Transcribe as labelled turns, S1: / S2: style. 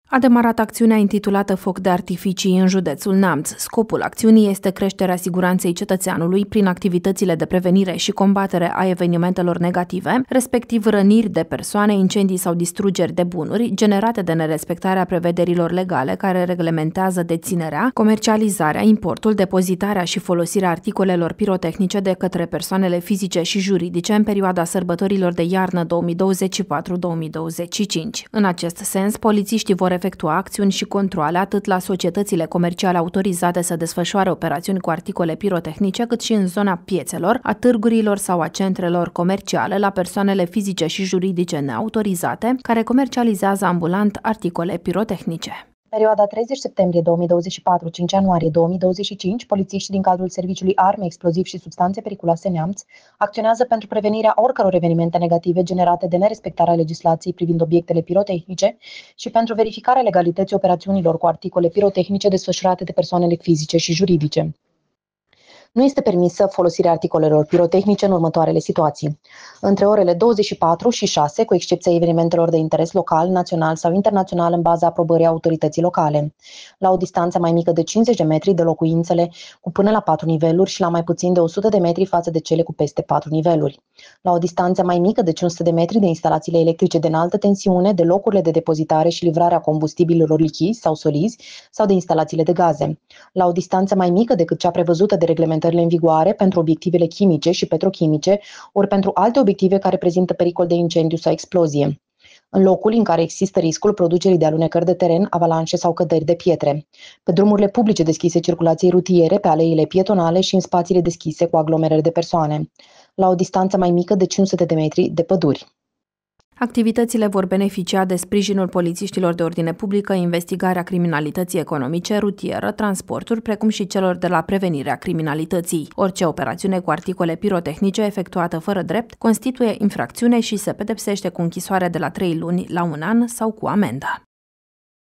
S1: A demarat acțiunea intitulată Foc de artificii în județul Neamț. Scopul acțiunii este creșterea siguranței cetățeanului prin activitățile de prevenire și combatere a evenimentelor negative, respectiv răniri de persoane, incendii sau distrugeri de bunuri generate de nerespectarea prevederilor legale care reglementează deținerea, comercializarea, importul, depozitarea și folosirea articolelor pirotehnice de către persoanele fizice și juridice în perioada sărbătorilor de iarnă 2024-2025. În acest sens, polițiștii vor efectua acțiuni și controale atât la societățile comerciale autorizate să desfășoare operațiuni cu articole pirotehnice, cât și în zona piețelor, a târgurilor sau a centrelor comerciale, la persoanele fizice și juridice neautorizate care comercializează ambulant articole pirotehnice.
S2: Perioada 30 septembrie 2024-5 ianuarie 2025, polițiștii din cadrul Serviciului Arme, Explozivi și Substanțe Periculoase Neamț acționează pentru prevenirea oricăror evenimente negative generate de nerespectarea legislației privind obiectele pirotehnice și pentru verificarea legalității operațiunilor cu articole pirotehnice desfășurate de persoanele fizice și juridice. Nu este permisă folosirea articolelor pirotehnice în următoarele situații. Între orele 24 și 6, cu excepția evenimentelor de interes local, național sau internațional în baza aprobării autorității locale. La o distanță mai mică de 50 de metri de locuințele cu până la 4 niveluri și la mai puțin de 100 de metri față de cele cu peste 4 niveluri. La o distanță mai mică de 500 de metri de instalațiile electrice de înaltă tensiune, de locurile de depozitare și livrare a combustibililor lichizi sau solizi sau de instalațiile de gaze. La o distanță mai mică decât cea prevăzută de reglementările în vigoare pentru obiectivele chimice și petrochimice, ori pentru alte obiective care prezintă pericol de incendiu sau explozie. În locul în care există riscul producerii de alunecări de teren, avalanșe sau căderi de pietre. Pe drumurile publice deschise circulației rutiere, pe aleile pietonale și în spațiile deschise cu aglomerări de persoane. La o distanță mai mică de 500 de metri de păduri.
S1: Activitățile vor beneficia de sprijinul polițiștilor de ordine publică, investigarea criminalității economice, rutieră, transporturi, precum și celor de la prevenirea criminalității. Orice operațiune cu articole pirotehnice efectuată fără drept constituie infracțiune și se pedepsește cu închisoare de la 3 luni la 1 an sau cu amendă.